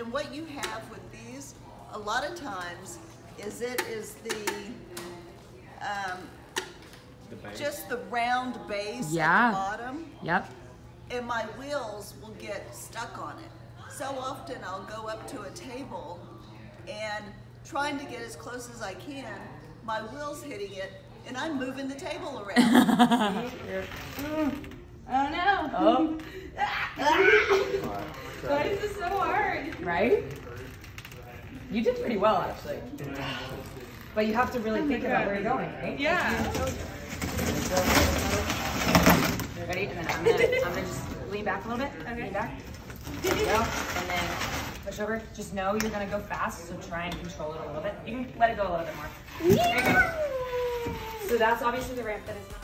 And what you have with these, a lot of times, is it is just the round base at the bottom. Yep. And my wheels will get stuck on it. So often I'll go up to a table and trying to get as close as I can, my wheel's hitting it, and I'm moving the table around. Oh no! Oh. Why is this so hard? Right? You did pretty well, actually. But you have to really think about where you're going, right? Yeah. Ready? And then I'm gonna just lean back a little bit. Okay. Lean back. There you go. And then push over. Just know you're gonna go fast, so try and control it a little bit. You can let it go a little bit more. There you go. So that's obviously the ramp that is not